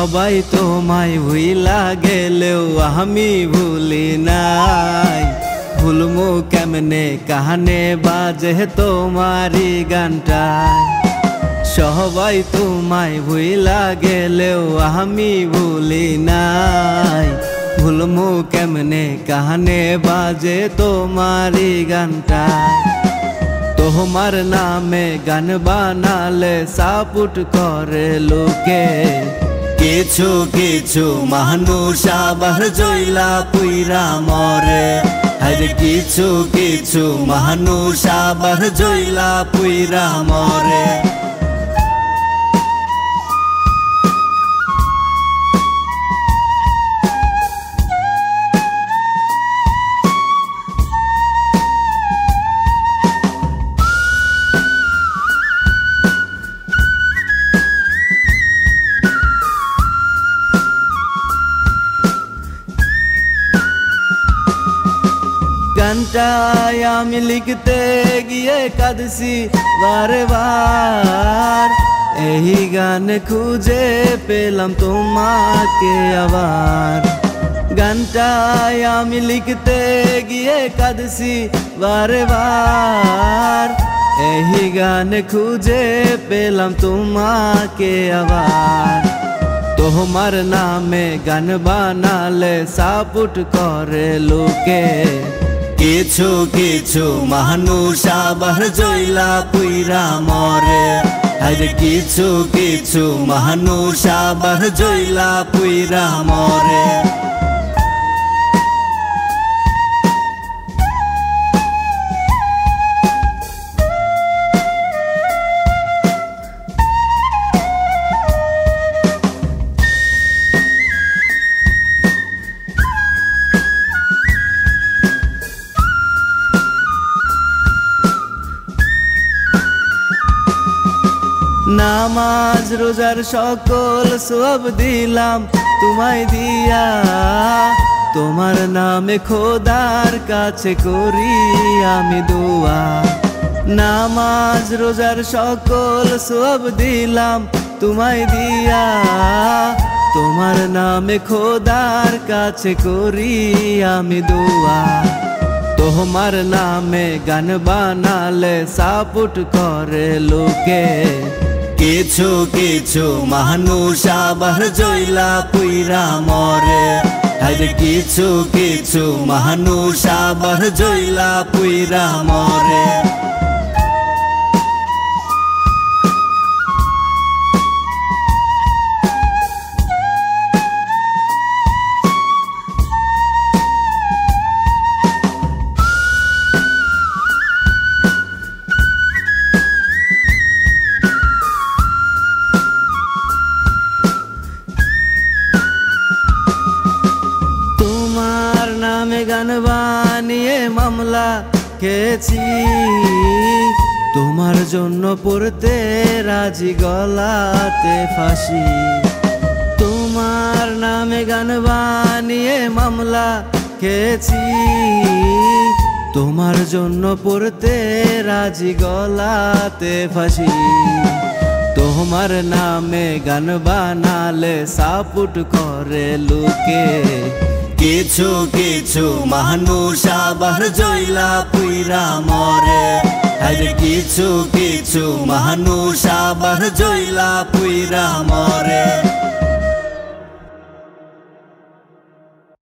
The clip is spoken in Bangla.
সবাই তোমায় ভুইলা গেলেও আমি ভুলি নাই। ভুলমু কেমনে কানে বাজে তোমারি গানটায়। সবাই তোমায় ভুইলা গেলেও আমি ভুলি নাই। ভুলমু কেমনে কানে বাজে তোমারি গানটায়। তোমার নামে গান বানালে সাপুট করে লোকে। কিছু কিছু মানুষ আবার জইলা পুইরা মরে। আরে কিছু কিছু মানুষ আবার জইলা পুইরা মরে। গানটায় আমি লিখতে গিয়ে কাঁদছি বারে বার। এই গান খুঁজে পেলাম তোমাকে আবার। গানটায় আমি লিখতে গিয়ে কাঁদছি বারে বার। এই গান খুঁজে পেলাম তোমাকে আবার। তোমার নামে গান বানালে সাপুট করে লোকে। কিছু কিছু মানুষ আবার জইলা পুইরা মরে। আরে কিছু কিছু মানুষ আবার জইলা পুইরা মরে। নামাজ রোজার সকল সব দিলাম তোমায় দিয়া। তোমার নামে খোদার কাছে করি আমি দোয়া। নামাজ রোজার সকল সব দিলাম তোমায় দিয়া। তোমার নামে খোদার কাছে করি আমি দোয়া। তোমার নামে গান বানালে সাপুট করে লোকে। কিছু কিছু মানুষ আবার জইলা পুইরা মরে। আরে কিছু কিছু মানুষ আবার জইলা পুইরা মরে। নামে গান বানিয়ে মামলা খেয়েছি। তোমার জন্য পড়তে রাজি গলাতে ফাঁসি। তোমার নামে গান বানিয়ে মামলা খেয়েছি। তোমার জন্য পড়তে রাজি গলাতে ফাঁসি। তোমার নামে গান বানালে সাপুট করে লোকে। কিছু কিছু মানুষ আবার জইলা পুইরা মরে। আরে কিছু কিছু মানুষ আবার জইলা পুইরা মরে।